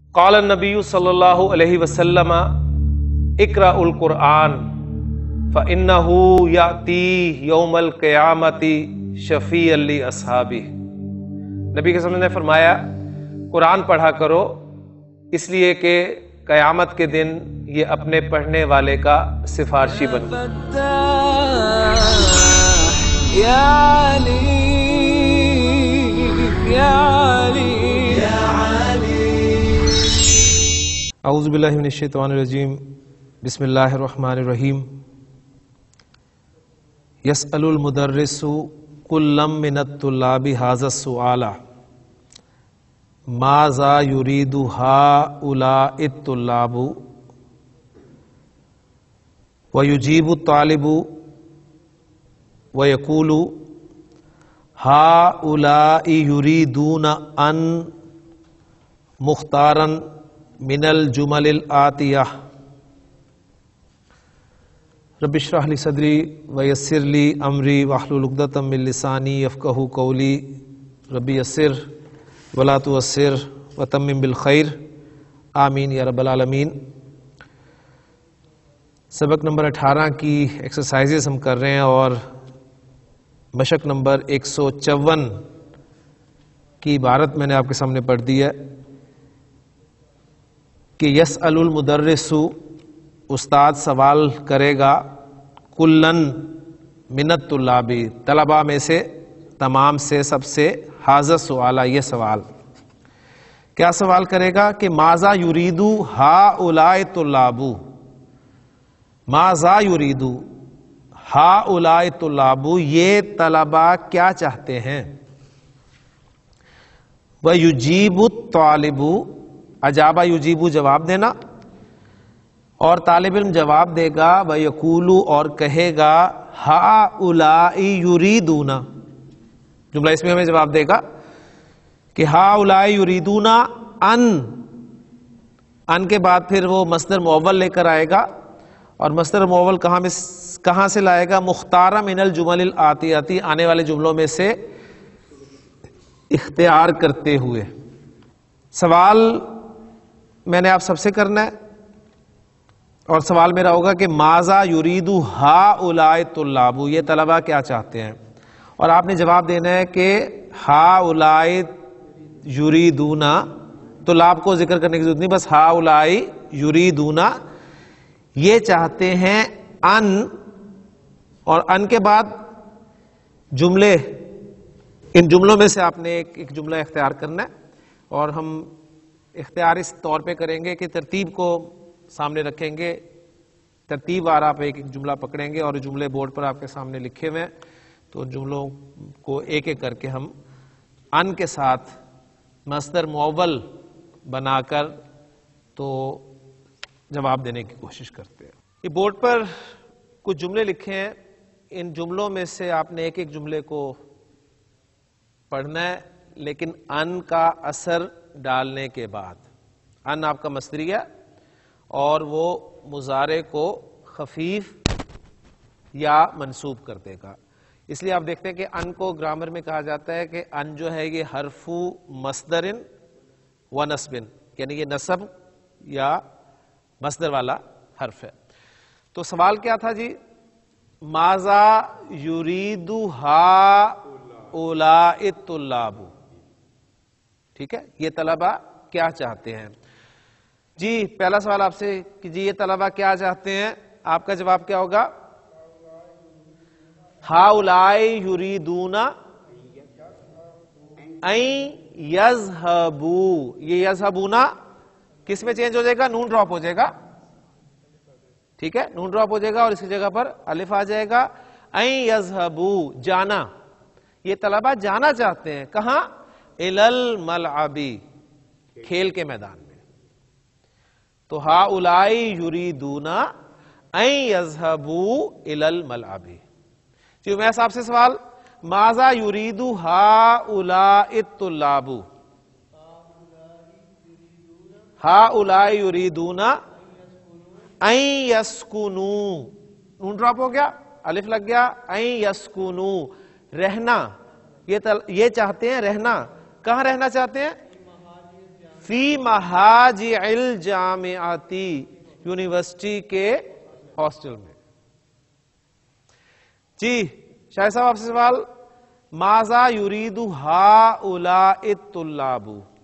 قال النبی صلی اللہ علیہ وسلم اقرأوا القرآن فإنه یأتی یوم القیامت شفیعا لأصحابہ۔ نبی کے نے فرمایا قرآن پڑھا کرو اس لیے کہ قیامت کے دن یہ اپنے پڑھنے والے کا سفارشی بنے۔ اعوذ باللہ من الشیطان الرجیم، بسم اللہ الرحمن الرحیم۔ یسأل المدرس کلا من الطلاب ھذا السؤال ماذا یرید ھؤلاء الطلاب ویجیب الطالب ویقول ھؤلاء یریدون ان مختارا من الجمل الآتیہ رب اشرح لی صدری ویسر لی امری واحلل عقدۃ من لسانی یفقہوا قولی رب یسر ولا تعسر وتمم بالخیر آمین یا رب العالمین۔ سبق نمبر 18 کی ایکسرسائزز ہم کر رہے ہیں اور مشق نمبر 154 کی عبارت میں نے آپ کے سامنے پڑھ دی ہے کہ یسأل المدرس، استاد سوال کرے گا، کلن من الطلاب، طلباء میں سے، تمام سے، سب سے، ھذا السؤال، یہ سوال کیا سوال کرے گا کہ ماذا یرید ھؤلاء الطلاب، ماذا یرید ھؤلاء الطلاب، یہ طلباء کیا چاہتے ہیں، ویجیب الطالب، اجابہ یجیبو جواب دینا، اور طالب علم جواب دے گا، ویقولو اور کہے گا، ھؤلاء یریدون، جملہ اس میں ہمیں جواب دے گا کہ ھؤلاء یریدون ان کے بعد پھر وہ مصدر معول لے کر آئے گا، اور مصدر معول کہاں سے لائے گا؟ مختارا من الجمل الآتیہ، آنے والے جملوں میں سے اختیار کرتے ہوئے۔ سوال میں نے آپ سب سے کرنا ہے، اور سوال میرا ہوگا کہ ماذا یرید ھؤلاء الطلاب، یہ طلباء کیا چاہتے ہیں، اور آپ نے جواب دینا ہے کہ ھؤلاء یریدون، طلاب کو ذکر کرنے کی ضرورت نہیں، بس ھؤلاء یریدون، یہ چاہتے ہیں ان، اور ان کے بعد جملے، ان جملوں میں سے آپ نے ایک جملہ اختیار کرنا ہے، اور ہم اختیار اس طور پہ کریں گے کہ ترتیب کو سامنے رکھیں گے، ترتیب وار آپ ایک جملہ پکڑیں گے، اور جملے بورڈ پر آپ کے سامنے لکھے ہوئے ہیں، تو ان جملوں کو ایک ایک کر کے ہم ان کے ساتھ مصدر معول بنا کر تو جواب دینے کی کوشش کرتے ہیں۔ یہ بورڈ پر کچھ جملے لکھے ہیں، ان جملوں میں سے آپ نے ایک ایک جملے کو پڑھنا ہے، لیکن ان کا اثر ڈالنے کے بعد۔ ان آپ کا مصدری ہے، اور وہ مضارع کو خفیف یا منصوب کر دے گا، اس لیے آپ دیکھتے ہیں کہ ان کو گرامر میں کہا جاتا ہے کہ ان جو ہے یہ حرف مصدر و نصب، یعنی یہ نصب یا مصدر والا حرف ہے۔ تو سوال کیا تھا جی؟ ماذا یرید ھؤلاء الطلاب، ٹھیک ہے، یہ طلباء کیا چاہتے ہیں۔ جی پہلا سوال آپ سے کہ جی یہ طلباء کیا چاہتے ہیں، آپ کا جواب کیا ہوگا؟ ھؤلاء یریدون ان یذھبوا، یہ یذھبون کس میں چینج ہو جائے گا؟ نون ڈراپ ہو جائے گا، ٹھیک ہے، نون ڈراپ ہو جائے گا اور اس کی جگہ پر الف آ جائے گا۔ ان یذھبوا، جانا، یہ طلباء جانا چاہتے ہیں، کہاں؟ الی الملعب، کھیل کے میدان میں۔ تو ھؤلاء یریدون ان یذھبوا الی الملعب۔ جی میں صاحب سے سوال، ماذا یرید ھؤلاء الطلاب، ھؤلاء یریدون ان یسکنوا، نون ڈراپ ہو گیا، الف لگ گیا، ان یسکنوا، رہنا، یہ چاہتے ہیں رہنا، کہاں رہنا چاہتے ہیں؟ فی مہاجع الجامعاتی، یونیورسٹی کے ہاسٹل میں. جی شاہد صاحب آپ سے سوال، ماذا یرید ہؤلاء الطلاب؟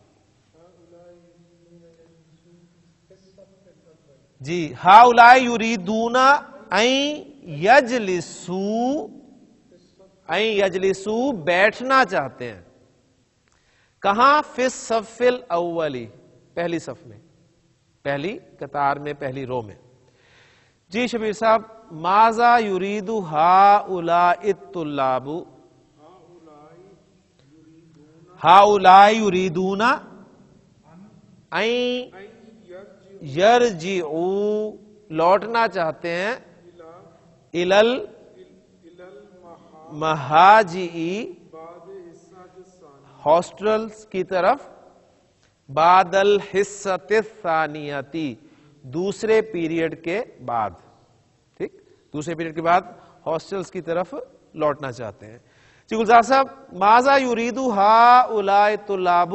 جی ہؤلاء یریدون ان یجلسوا بیٹھنا چاہتے ہیں. کہاں؟ فی الصف الاولی، پہلی صف میں، پہلی قطار میں، پہلی رو میں. جی شبیر صاحب، ماذا یرید ہؤلاء الطلاب؟ ہؤلاء یریدون ان یرجعوا، لوٹنا چاہتے ہیں، الی المہاجع، ہاسٹلز کی طرف، بعد الحصۃ الثانیتی، دوسرے پیریڈ کے بعد. ٹھیک، دوسرے پیریڈ کے بعد ہاسٹلز کی طرف لوٹنا چاہتے ہیں. جی گلزار صاحب، ماذا یرید ہؤلاء الطلاب؟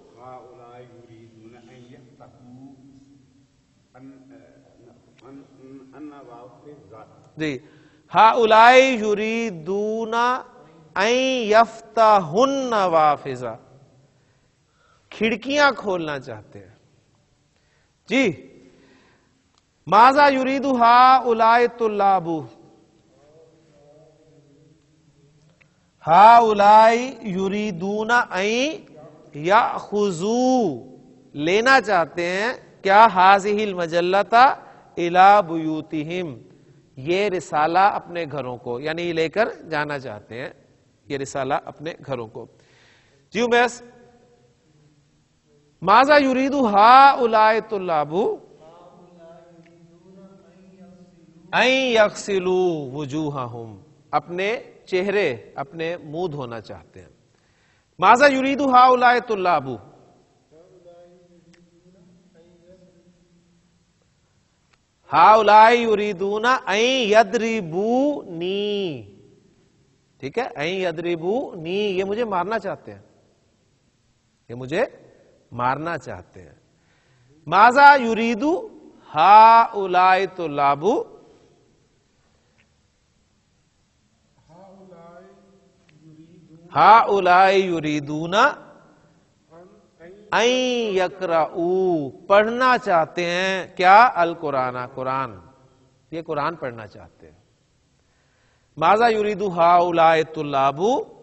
جی ہؤلاء یریدون ان یفتحوا النوافذ، کھڑکیاں کھولنا چاہتے ہیں. جی ماذا یرید ہؤلاء الطلاب؟ ہؤلاء یریدون ان یاخذوا، لینا چاہتے ہیں کیا؟ ہذہ المجلۃ الی بیوتہم، یہ رسالہ اپنے گھروں کو، یعنی یہ لے کر جانا چاہتے ہیں یہ رسالہ اپنے گھروں کو. جی امیس، ماذا یرید ہؤلاء الطلاب؟ ان یغسلوا وجوہہم، اپنے چہرے، اپنے منہ دھونا چاہتے ہیں. ماذا یرید ہؤلاء الطلاب؟ ہؤلاء یریدون ان یضربونی، ٹھیک ہے، ان یضربونی، یہ مجھے مارنا چاہتے ہیں، یہ مجھے مارنا چاہتے ہیں. ماذا یرید ہؤلاء الطلاب؟ ہؤلاء یریدون ان یقرؤوا، پڑھنا چاہتے ہیں کیا؟ القرآن، قرآن، یہ قرآن پڑھنا چاہتے ہیں. ماذا یرید ہؤلاء الطلاب؟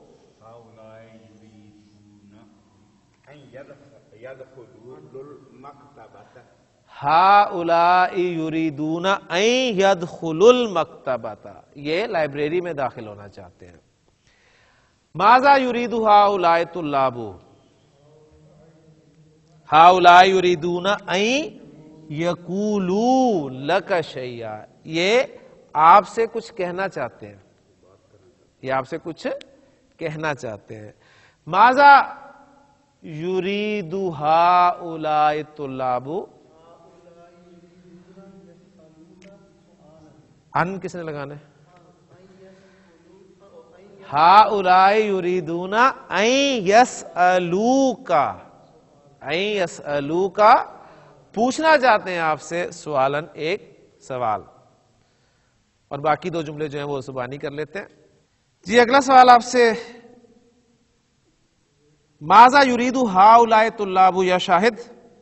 ہؤلاء یریدون ان یدخلوا المکتبۃ، یہ لائبریری میں داخل ہونا چاہتے ہیں. ماذا یرید ہؤلاء الطلاب؟ ہؤلاء یریدون ان یقولوا لک شیئا، یہ آپ سے کچھ کہنا چاہتے ہیں، یہ آپ سے کچھ کہنا چاہتے ہیں. ماذا یرید ہؤلاء الطلاب؟ ان کس نے لگانا ہے؟ ہؤلاء یریدون ان یسألوک، ان یسألوک، پوچھنا چاہتے ہیں آپ سے، سوالن، ایک سوال. اور باقی دو جملے جو ہیں وہ زبانی کر لیتے ہیں. جی اگلا سوال آپ سے، ماذا یرید ہؤلاء الطلاب یا شاہد؟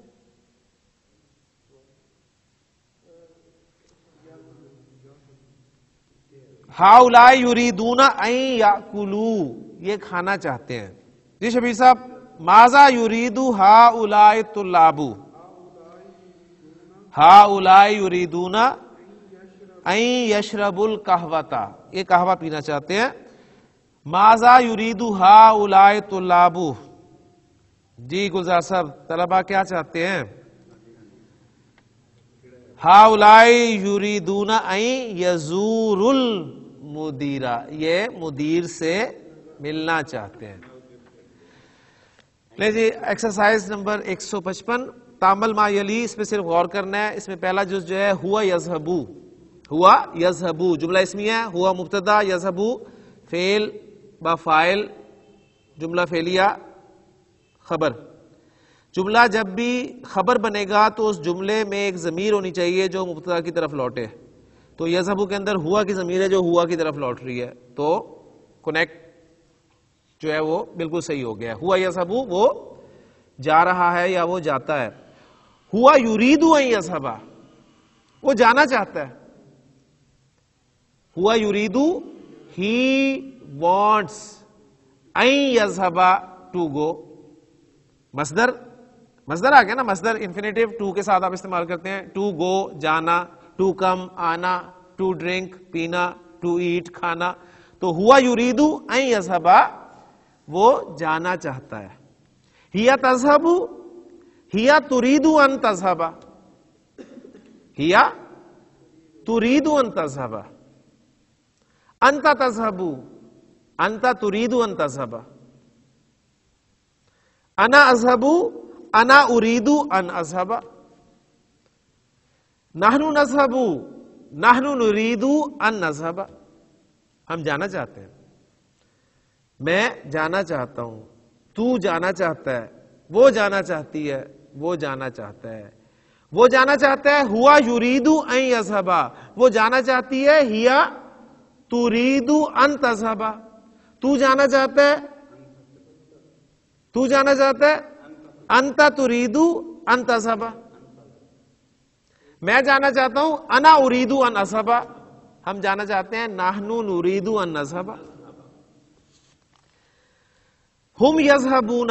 ہؤلاء یریدون ان یاکلوا، یہ کھانا چاہتے ہیں. جی شبیر صاحب، ماذا یرید ہؤلاء الطلاب؟ ہؤلاء یریدون ان یشربوا القہوۃ، یہ قہوہ پینا چاہتے ہیں. ماذا یرید ہؤلاء الطلاب؟ جی گلزار صاحب، طلبہ کیا چاہتے ہیں؟ ہؤلاء یریدون ان یزوروا المدیر، یہ مدیر سے ملنا چاہتے ہیں. لے جی ایکسرسائز نمبر 155، تامل ما یلی، اس میں صرف غور کرنا ہے. اس میں پہلا جز جو ہے ہوا یذہبو، ہوا یذہبو جملہ اسمیہ ہے، ہوا مبتدا، یذہبو فعل با فاعل، جملہ فعلیہ خبر. جملہ جب بھی خبر بنے گا تو اس جملے میں ایک ضمیر ہونی چاہیے جو مبتدا کی طرف لوٹے. تو یذهب کے اندر ہوا کی ضمیر ہے جو ہوا کی طرف لوٹ رہی ہے, تو کنیکٹ جو ہے وہ بالکل صحیح ہو گیا. ہوا یذهب وہ جا رہا ہے یا وہ جاتا ہے. ہوا یرید ان یذهب وہ جانا چاہتا ہے. ہوا یرید he wants in یذهب to go. مصدر آ گیا نا, مصدر انفینیٹیو ٹو کے ساتھ آپ استعمال کرتے ہیں. ٹو گو جانا, ٹو کم آنا, ٹو ڈرنک پینا, ٹو ایٹ کھانا. تو ہوا یرید ان یذهب وہ جانا چاہتا ہے. ہیا تذهب ہیا تريد ان تذهب ہیا تريد ان تذهب. انت تذهب انت تريد ان تذهب. انا اذهب انا اريد ان اذهب. نحن نذهب نحن نريد ان نذهب. ہم جانا چاہتے ہیں, میں جانا چاہتا ہوں, تو جانا چاہتا ہے, وہ جانا چاہتی ہے, وہ جانا چاہتا ہے. وہ جانا چاہتا ہے ہوا یرید ان یذهب, وہ جانا چاہتی ہے ہیا تريد ان تذهب. تو جانا چاہتا ہے, تو جانا چاہتا ہے انت تريد ان تذهب. میں جانا چاہتا ہوں انا اريد ان اذهب. ہم جانا چاہتے ہیں نحن نريد ان نذهب. ہم یذهبون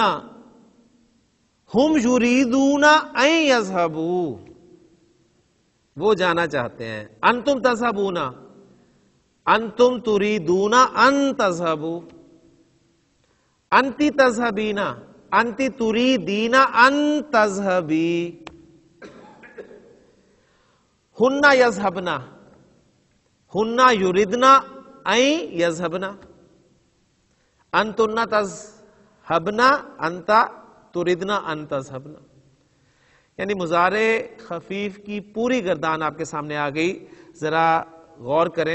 ہم یریدون ان یذهبوا وہ جانا چاہتے ہیں. انتم تذهبون انتم تريدون ان تذهبوا. انتی تذهبین انتی تریدین ان تذهبی. ہن یذهبن ہن یریدن ان یذهبن. انتن تذهبن انت تریدن ان تذهبن. یعنی مضارع خفیف کی پوری گردان آپ کے سامنے آ گئی. ذرا غور کریں.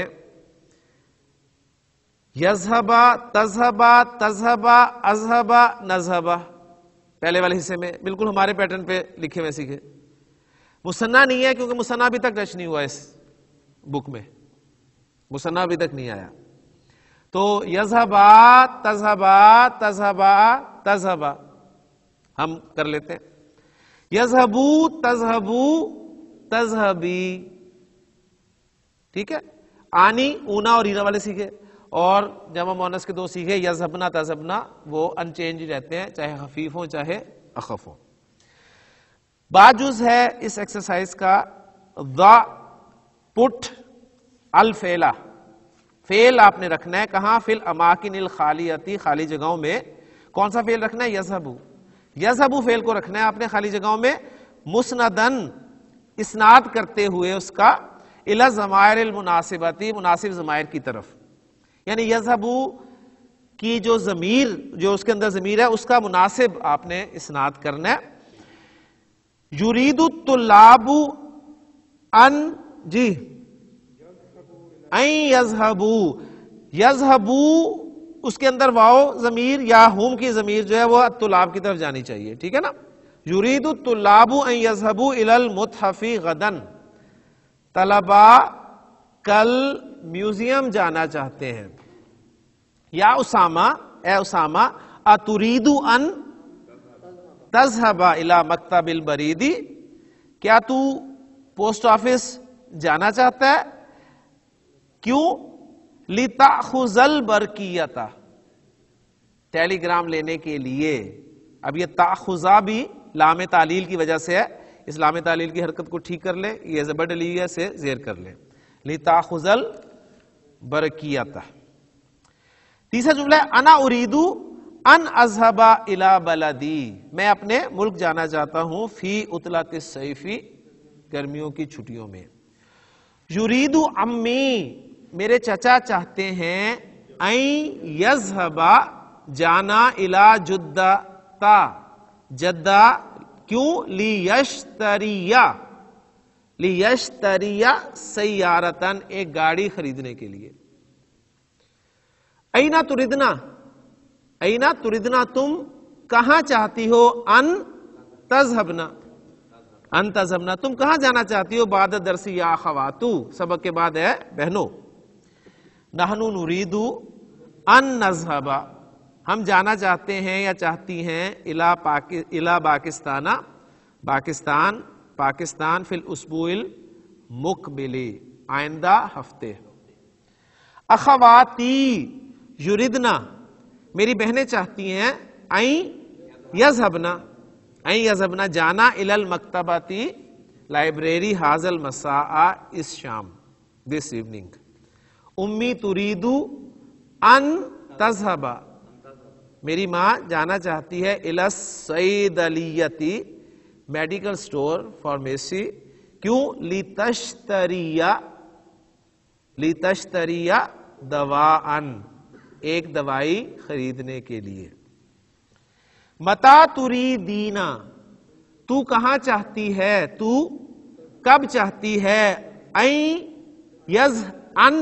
یذهب تذهب تذهب اذهب نذهب پہلے والے حصے میں بالکل ہمارے پیٹرن پہ لکھے ہوئے سیکھے. مثنیٰ نہیں ہے کیونکہ مثنیٰ ابھی تک ٹچ نہیں ہوا اس بک میں, مثنیٰ ابھی تک نہیں آیا. تو یذهب تذهب تذهب تذهب ہم کر لیتے ہیں. یذهب تذهب تذهبی, ٹھیک ہے. آنی اونا اور اینا والے سیکھے, اور جمع مؤنث کے دو سیکھے یذهبنا تذهبنا, وہ انچینج رہتے ہیں چاہے خفیف ہوں چاہے اخف ہوں. بعد جز ہے اس ایکسرسائز کا ضع پٹ الفعل. فعل آپ نے رکھنا ہے کہاں؟ فی الاماکن الخالیتی, خالی جگہوں میں. کون سا فعل رکھنا ہے؟ یذهب. یذهب فعل کو رکھنا ہے آپ نے خالی جگہوں میں مسندن اسناد کرتے ہوئے اس کا الی الضمائر المناسبتی, مناسب ضمائر کی طرف. یعنی یذهب کی جو ضمیر جو اس کے اندر ضمیر ہے اس کا مناسب آپ نے اسناد کرنا ہے. یرید الطلاب ان جی ان یذهبوا. یذهبوا اس کے اندر واو ضمیر یا ہم کی ضمیر جو ہے وہ الطلاب کی طرف جانی چاہیے, ٹھیک ہے نا. یرید الطلاب ان یذهبوا الی المتحف غدا. طلبا کل میوزیم جانا چاہتے ہیں. یا اسامہ اے اسامہ اتريد ان تذهب الى مکتب البرید, کیا تو پوسٹ آفس جانا چاہتا ہے؟ کیوں؟ لتأخذ البرقیۃ, ٹیلی گرام لینے کے لیے. اب یہ تأخذا بھی لام تعلیل کی وجہ سے ہے, اس لام تعلیل کی حرکت کو ٹھیک کر لیں, یہ زبر ڈلی ہے سے زیر کر لیں. لتأخذ البرقیۃ. تیسرا جملہ ہے انا اريد ان اذهب الى بلدی, میں اپنے ملک جانا چاہتا ہوں فی عطلۃ الصیف, گرمیوں کی چھٹیوں میں. یرید عمی, میرے چچا چاہتے ہیں ان یذهب جانا الى جدہ, جدہ کیوں؟ لیشتری سیارتن, ایک گاڑی خریدنے کے لیے. اینا تردنا, اینا تردنا تم کہاں چاہتی ہو؟ ان تذهبنا ان تذهبنا تم کہاں جانا چاہتی ہو بعد درس یا اخواتو سبق کے بعد ہے بہنوں نحن نريد ان نذهب ہم جانا چاہتے ہیں یا چاہتی ہیں الى پاکستان فی الاسبوع المقبل آئندہ ہفتے اخواتی یریدنا میری بہنیں چاہتی ہیں یذهبنا جانا الی المکتباتی لائبریری حاضر المساء اس شام دس ایوننگ امی تريد ان تذهب میری ماں جانا چاہتی ہے الی الصیدلیتی میڈیکل سٹور فارمیسی کیوں لتشتری دواء ایک دوائی خریدنے کے لیے متا تریدینا تو کہاں چاہتی ہے تو کب چاہتی ہے ان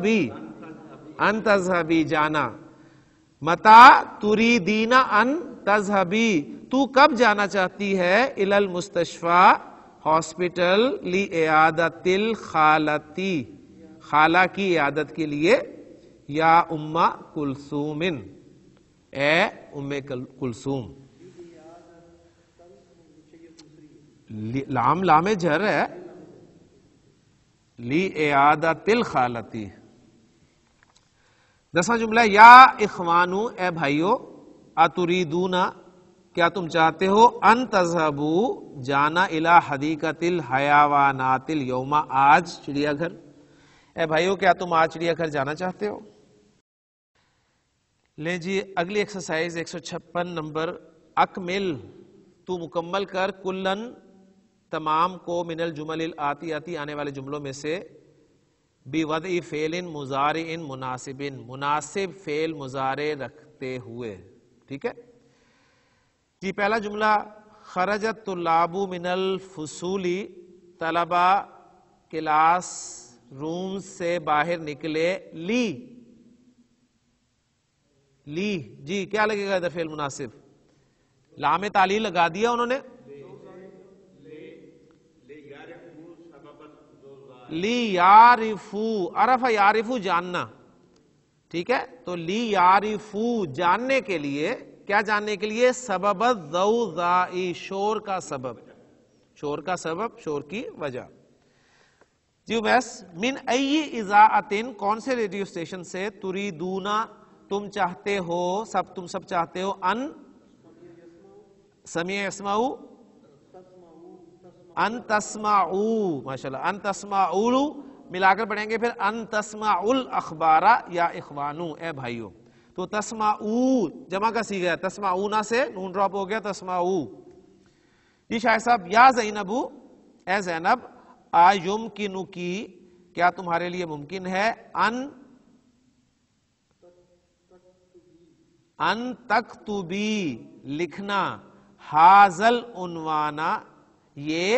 تذهبی جانا متا تریدینا ان تذهبی تو کب جانا چاہتی ہے الی المستشفى ہاسپٹل لعیادت الخالتی خالہ کی عیادت کے لیے یا ام کلثوم اے ام کلثوم لام جر ہے لعیادت الخالتی 10واں جملہ یا اخوانو اے بھائیو اتریدون کیا تم چاہتے ہو ان تذهبوا جانا الی حدیقۃ الحیوانات اليوم آج چڑیا گھر اے بھائیو کیا تم آج چڑیا گھر جانا چاہتے ہو لے جی اگلی ایکسرسائز 156 نمبر اکمل تو مکمل کر کلن تمام کو من الجمل الآتی آنے والے جملوں میں سے بوضع فعل مضارع مناسب مناسب فعل مضارع رکھتے ہوئے ٹھیک ہے جی پہلا جملہ خرجت طلاب من الفصول طلبہ کلاس روم سے باہر نکلے لی جی کیا لگے گا ادھر فعل مناسب لام تعلیل لگا دیا انہوں نے لی یعرفو عرف یعرفو جاننا ٹھیک ہے تو لی یعرفو جاننے کے لیے کیا جاننے کے لیے سبب الضوضاء شور کا سبب شور کی وجہ جی بس من ای اذاعۃ کون سے ریڈیو اسٹیشن سے تریدونا تم چاہتے ہو تم سب چاہتے ہو ان سمیع اسمعو ان تسمعو ماشاءاللہ ان تسمعو ملا کر پڑھیں گے پھر ان تسمعوا الاخبار یا اخوانو اے بھائیو تو تسمعو جمع کا صیغہ ہے تسمعونا سے نون ڈراپ ہو گیا تسمعو جی شاہد صاحب یا زینبو اے زینب یمکنکی کیا تمہارے لیے ممکن ہے ان تکتبی لکھنا حاضل عنوانا یہ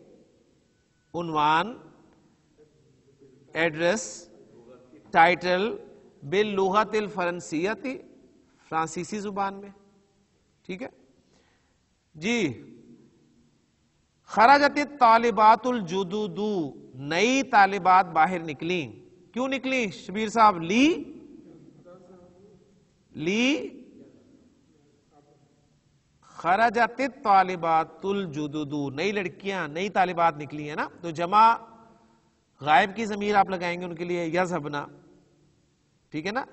عنوان ایڈریس ٹائٹل باللغت الفرنسیت فرانسیسی زبان میں ٹھیک ہے جی خرجت الطالبات الجدد نئی طالبات باہر نکلیں کیوں نکلیں شبیر صاحب خرجت الطالبات الجدد نئی لڑکیاں نئی طالبات نکلی ہیں نا تو جمع غائب کی ضمیر آپ لگائیں گے ان کے لیے یذهبنا ٹھیک ہے نا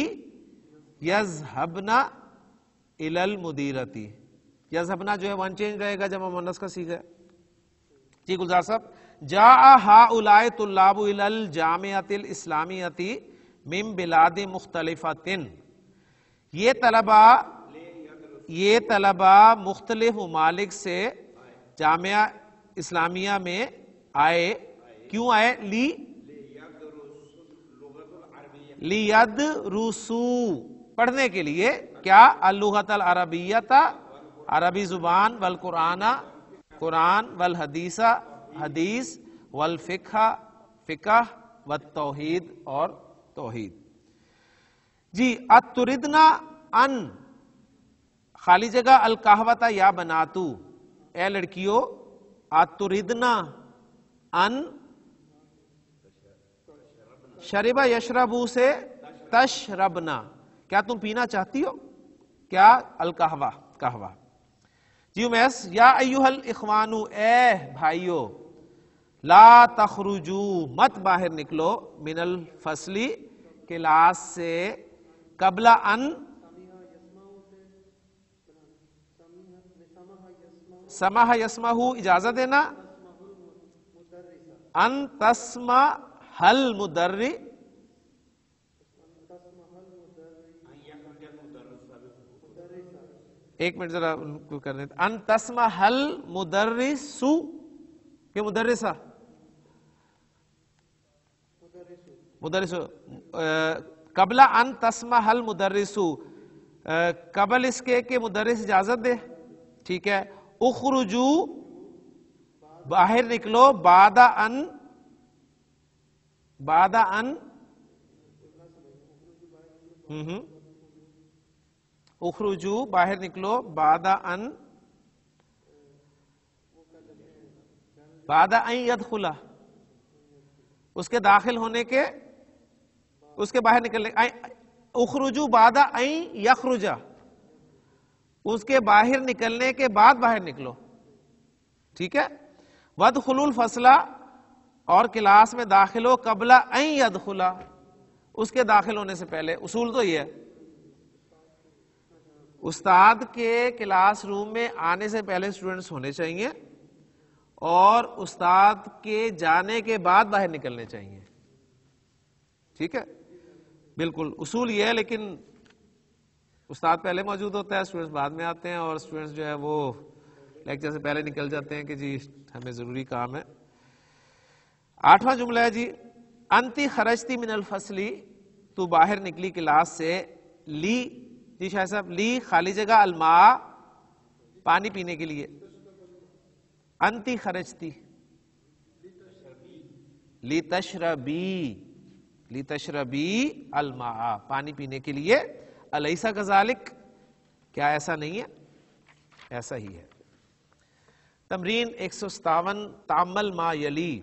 یذهبنا الی المدیرۃ یذهبنا جو ہے ون چینج رہے گا جمع مؤنث کا صیغہ ہے جی گلزار صاحب جاء هؤلاء طلاب الی الجامعۃ الاسلامیۃ من بلاد مختلفۃ یہ طلبہ مختلف ممالک سے جامعہ اسلامیہ میں آئے کیوں آئے لیدرسوا پڑھنے کے لیے کیا اللغۃ العربیۃ عربی زبان والقرآن قرآن والحدیث حدیث والفقہ فقہ والتوحید اور توحید جی اتردنا ان خالی جگہ القہوۃ یا بناتو اے لڑکیوں، اتردنا ان شربا یشربو سے تشربنا، کیا تم پینا چاہتی ہو؟ کیا؟ القہوہ، قہوہ۔ جی امیس، یا ایھا الاخوانو، اے بھائیو، لا تخرجو، مت باہر نکلو، من الفصلی، کلاس سے، قبل ان سمح یسمہ، اجازت دینا، ان تسمع حل مدرس، ایک منٹ ذرا ان کو کرنے، ان تسمع حل مدرسو، کہ مدرسہ، مدرسو، قبل ان تسمع حل مدرسو، قبل اس کے کہ مدرس اجازت دے، ٹھیک ہے۔ اخرجو، باہر نکلو، بعد ان اخرجو، باہر نکلو، بعد ان یدخلا، اس کے داخل ہونے کے، اس کے باہر نکلنے، اخرجو بعد ان یخرجا، اس کے باہر نکلنے کے بعد باہر نکلو، ٹھیک ہے۔ وادخلوا الفصل، اور کلاس میں داخل ہو، قبل ان یدخلا، اس کے داخل ہونے سے پہلے۔ اصول تو یہ ہے، استاد کے کلاس روم میں آنے سے پہلے اسٹوڈنٹس ہونے چاہیے، اور استاد کے جانے کے بعد باہر نکلنے چاہیے، ٹھیک ہے، بالکل اصول یہ ہے۔ لیکن استاد پہلے موجود ہوتا ہے، اسٹوڈنٹس بعد میں آتے ہیں، اور اسٹوڈنٹس جو ہے وہ لیکچر سے پہلے نکل جاتے ہیں کہ جی ہمیں ضروری کام ہے۔ 8واں جملہ ہے جی، انتی خرجتی من الفصلی، تو باہر نکلی کلاس سے، لی، جی شاہ صاحب، لی خالی جگہ، الماء، پانی پینے کے لیے، انتی خرجتی، لتشربی الماء، پانی پینے کے لیے، الیس کذالک، کیا ایسا نہیں ہے؟ ایسا ہی ہے۔ تمرین 157، تعمل ما یلی،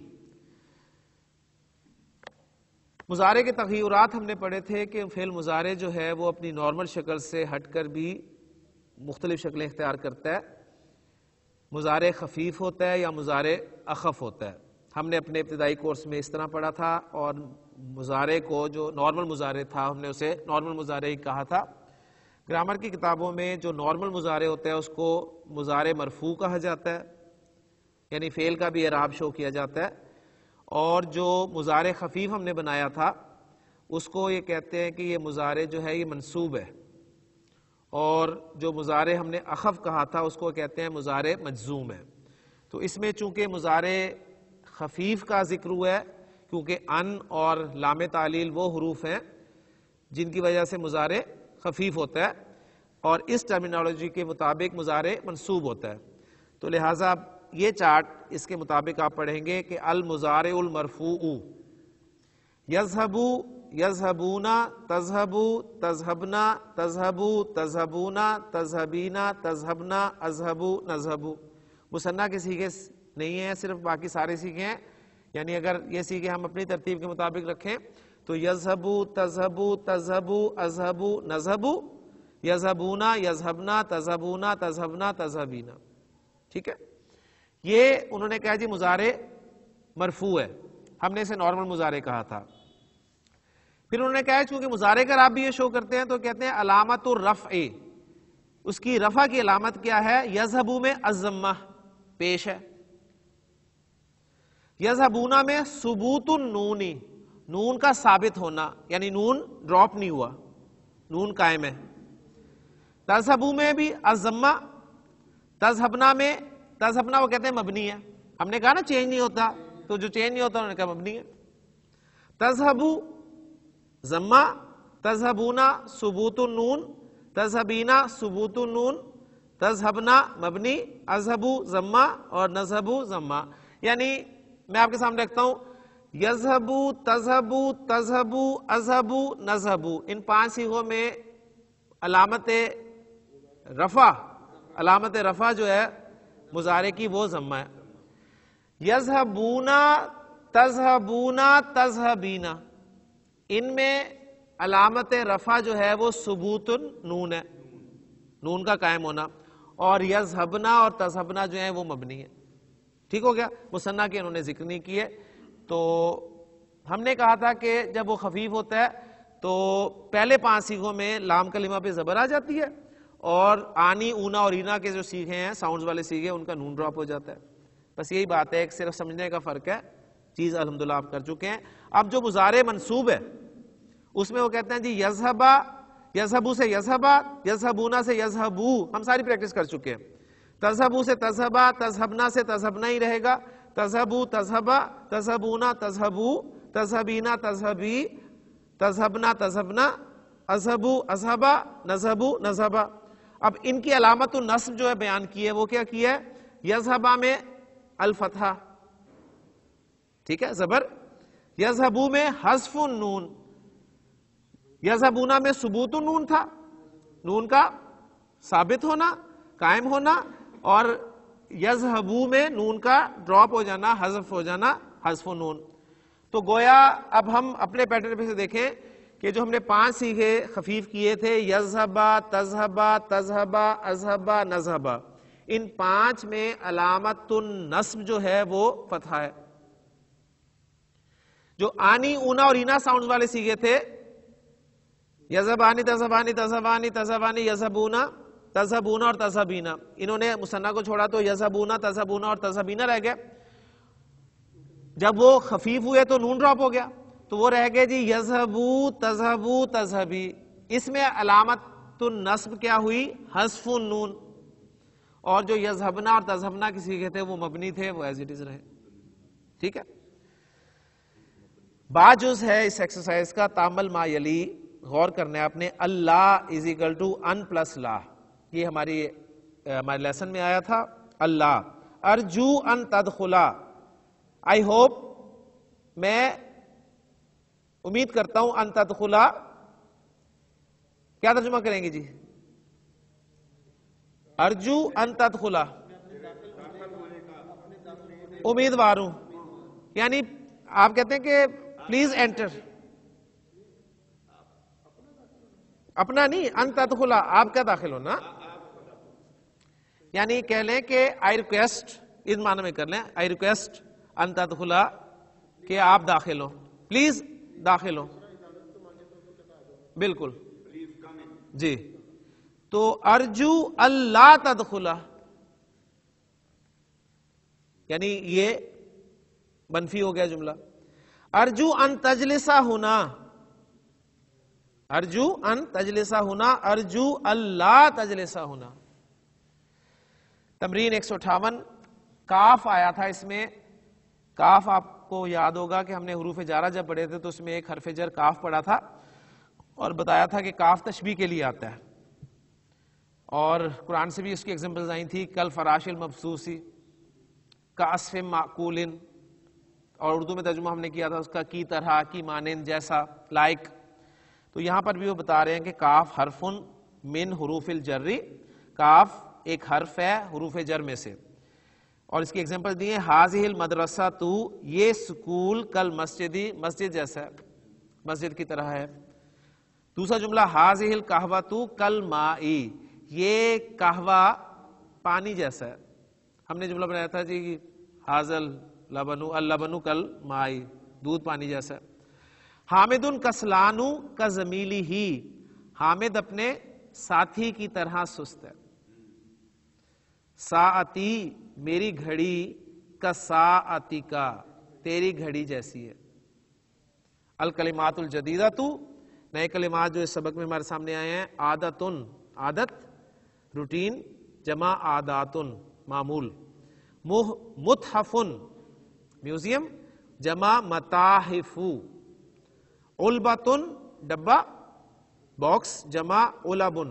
مضارع کے تغیرات ہم نے پڑھے تھے کہ فعل مضارع جو ہے وہ اپنی نارمل شکل سے ہٹ کر بھی مختلف شکلیں اختیار کرتا ہے، مضارع خفیف ہوتا ہے یا مضارع اخف ہوتا ہے۔ ہم نے اپنے ابتدائی کورس میں اس طرح پڑھا تھا، اور مضارع کو جو نارمل مضارع تھا ہم نے اسے نارمل مضارع ہی کہا تھا۔ گرامر کی کتابوں میں جو نارمل مضارع ہوتا ہے اس کو مضارع مرفوع کہا جاتا ہے، یعنی فعل کا بھی اعراب شو کیا جاتا ہے، اور جو مضارع خفیف ہم نے بنایا تھا اس کو یہ کہتے ہیں کہ یہ مضارع جو ہے یہ منصوب ہے، اور جو مضارع ہم نے اخف کہا تھا اس کو کہتے ہیں مضارع مجزوم ہے۔ تو اس میں چونکہ مضارع خفیف کا ذکر ہوا ہے، کیونکہ ان اور لام تعلیل وہ حروف ہیں جن کی وجہ سے مضارع خفیف ہوتا ہے، اور اس ٹرمینالوجی کے مطابق مضارع منصوب ہوتا ہے۔ تو لہٰذا یہ چارٹ اس کے مطابق آپ پڑھیں گے کہ المضارع المرفوع، یذہب، یذہبون، تذہب، تذہبنا، تذہب، تذہبون، تذہبین، تذہبنا، اذہب، نذہب۔ مثنیٰ کے صیغے نہیں ہیں، صرف باقی سارے صیغے ہیں، یعنی اگر یہ صیغے ہم اپنی ترتیب کے مطابق رکھیں تو یذہب، تذہب، تذہب، اذہب، نذہب، یذہبون، یذہبنا، تذہبون، تذہبنا، تذہبین، ٹھیک ہے۔ یہ انہوں نے کہا جی مضارع مرفوع ہے، ہم نے اسے نارمل مضارع کہا تھا۔ پھر انہوں نے کہا چونکہ مضارع کا آپ بھی یہ شو کرتے ہیں تو کہتے ہیں علامت الرفع، اس کی رفع کی علامت کیا ہے؟ یذہب میں الضمہ پیش ہے، یذہبون میں ثبوت النون، نون کا ثابت ہونا، یعنی نون ڈراپ نہیں ہوا، نون قائم ہے۔ تذہبو میں بھی الضمہ، تذہبنا میں، تذہبنا وہ کہتے ہیں مبنی ہے، ہم نے کہا نا چینج نہیں ہوتا، تو جو چینج نہیں ہوتا انہوں نے کہا مبنی ہے۔ تذہبو ضمہ، تذہبونا ثبوت النون، تذہبینا ثبوت النون، تذہبنا مبنی، اذہبو ضمہ اور نذہبو ضمہ۔ یعنی میں آپ کے سامنے رکھتا ہوں، یذہبو، تذہبو، تذہبو، اذہبو، نذہبو، ان 5 صیغوں میں علامت رفع جو ہے مضارع کی وہ ضمہ ہے. یذہبونا تذہبونا تذہبینا، ان میں علامت رفع جو ہے وہ ثبوت نون ہے، نون کا قائم ہونا، اور یذہبنا اور تذہبنا جو ہیں وہ مبنی ہے. ٹھیک ہو گیا. مثنیٰ کے انہوں نے ذکر نہیں کیے. تو ہم نے کہا تھا کہ جب وہ خفیف ہوتا ہے تو پہلے 5 سیغوں میں لام کلمہ پہ زبر آ جاتی ہے، اور آنی، اونا اور اینا کے جو سیغے ہیں ساؤنڈز والے سیغے، ان کا نون ڈراپ ہو جاتا ہے. بس یہی بات ہے، ایک صرف سمجھنے کا فرق ہے. چیز الحمدللہ آپ کر چکے ہیں. اب جو مضارع منصوب ہے اس میں وہ کہتے ہیں جی یذہبا، یذہبو سے یذہبا، یذہبونا سے یذہبو، ہم ساری پریکٹس کر چکے ہیں. تذہبو سے تذہبا، تذہبنا سے تذہبنا ہی رہے گا. تذہبو تذہبا، تذہبونا تذہبو، تذہبینا تذہبی، تذہبنا تذہبنا، اذہبو اذہبا، نذہبو نذہبا. اب ان کی علامت النصب جو ہے بیان کی ہے، وہ کیا کی ہے؟ یذہبا میں الفتحہ، ٹھیک ہے، زبر. یذہبو میں حذف النون. یذہبونا میں ثبوت النون تھا، نون کا ثابت ہونا، قائم ہونا، اور یذہبو میں نون کا ڈراپ ہو جانا، حذف ہو جانا، حذف النون. تو گویا اب ہم اپنے پیٹرن پہ سے دیکھیں کہ جو ہم نے 5 سیغے خفیف کیے تھے، یذہبا، تذہبا، تذہبا، اذہبا، نذہبا، ان 5 میں علامت النصب جو ہے وہ فتحہ ہے. جو آنی، اونا اور اینا ساؤنڈز والے سیغے تھے، یذہبانی، تذہبانی، تذہبانی، تذہبانی، یذہبونا، تذہبونا اور تذہبینا، انہوں نے مثنیٰ کو چھوڑا تو یذہبونا، تذہبونا اور تذہبینا رہ گئے. جب وہ خفیف ہوئے تو نون ڈراپ ہو گیا، تو وہ رہ گئے جی یذہبو، تذہبو، تذہبی. اس میں علامت النصب کیا ہوئی؟ حذف النون. اور جو یذہبنا اور تذہبنا کی سیغے تھے وہ مبنی تھے، وہ ایز اٹ از رہے. ٹھیک ہے. باجز ہے اس ایکسرسائز کا تامل ما یلی، غور کرنا ہے آپ نے. اللہ از اکول ٹو ان پلس لا، یہ ہمارے لیسن میں آیا تھا. اللہ، ارجو ان تدخلا، آئی ہوپ، میں امید کرتا ہوں، ان تدخلا کیا ترجمہ کریں گے جی؟ ارجو ان تدخلا، امیدوار ہوں، یعنی آپ کہتے ہیں کہ پلیز انٹر، اپنا نہیں، ان تدخلا آپ کا داخل ہونا، یعنی کہہ لیں کہ آئی ریکویسٹ، اس معنی میں کر لیں، آئی ریکویسٹ ان تدخلا، کہ آپ داخل ہو، پلیز داخل ہو. بالکل جی. تو ارجو اللہ تدخلا، یعنی یہ منفی ہو گیا جملہ. ارجو ان تجلسا ہونا، ارجو ان تجلسا ہونا، ارجو اللہ تجلسا ہونا. تمرین 158، کاف آیا تھا اس میں. کاف آپ کو یاد ہوگا کہ ہم نے حروف جارہ جب پڑھے تھے تو اس میں ایک حرف جر کاف پڑھا تھا، اور بتایا تھا کہ کاف تشبیہ کے لیے آتا ہے، اور قرآن سے بھی اس کی ایگزامپلز آئی تھی. کل فراش المبثوثی، کاسف معقول، اور اردو میں ترجمہ ہم نے کیا تھا اس کا کی طرح، کی مانند، جیسا، لائک. تو یہاں پر بھی وہ بتا رہے ہیں کہ کاف حرف من حروف الجر، کاف ایک حرف ہے حروف جر میں سے. اور اس کی ایگزامپل دی ہیں، حاذہ المدرسہ تو، یہ سکول، کل مسجدی، مسجد جیسا ہے، مسجد کی طرح ہے. دوسرا جملہ، حاذہ القہوہ تو کل مائی، یہ قہوہ پانی جیسا ہے. ہم نے جملہ بنایا تھا جی حاذل لبنو، اللبنو کل مائی، دودھ پانی جیسا ہے. حامد کسلانو کزمیلی ہی، حامد اپنے ساتھی کی طرح سست ہے. ساعتی، میری گھڑی، کا ساعتی کا، تیری گھڑی جیسی ہے. الکلمات الجدیدہ تو، نئے کلمات جو اس سبق میں ہمارے سامنے آئے ہیں. عادتن، عادت، روٹین، جمع عاداتن، معمول. متحفن، میوزیم، جمع متاحف. علبتن، ڈبہ، باکس، جمع علبن.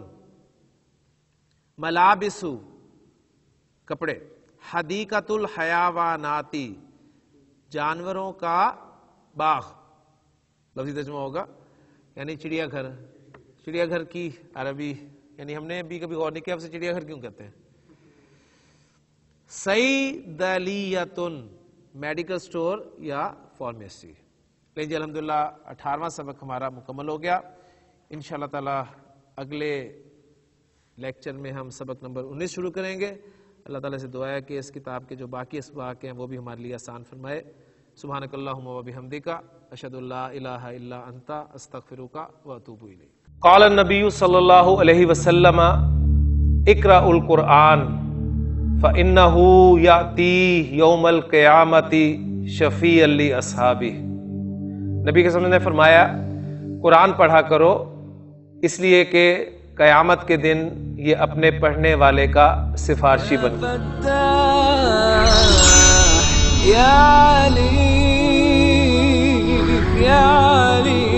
ملابسو، کپڑے. حدیقۃ الحیواناتی، جانوروں کا باغ، لفظی ترجمہ ہوگا یعنی چڑیا گھر. چڑیا گھر کی عربی، یعنی ہم نے بھی کبھی غور نہیں کیا آپ سے چڑیا گھر کیوں کہتے ہیں. صیدلیتن میڈیکل سٹور یا فارمیسی. لیکن جی الحمدللہ 18واں سبق ہمارا مکمل ہو گیا. انشاءاللہ تعالی اگلے لیکچر میں ہم سبق نمبر 19 شروع کریں گے. اللہ تعالیٰ سے دعا ہے کہ اس کتاب کے جو باقی اسباق ہیں وہ بھی ہمارے لیے آسان فرمائے. سبحانک اللہم و بحمدک اشہد ان لا الہ الا انت استغفرک و اتوب الیک. قال النبی صلی اللہ علیہ وسلم اقرأ القرآن فإنه یأتی یوم القیامت شفیعا لاصحابہ. نبی کے وسلم نے فرمایا قرآن پڑھا کرو اس لیے کہ قیامت کے دن یہ اپنے پڑھنے والے کا سفارشی بن گا.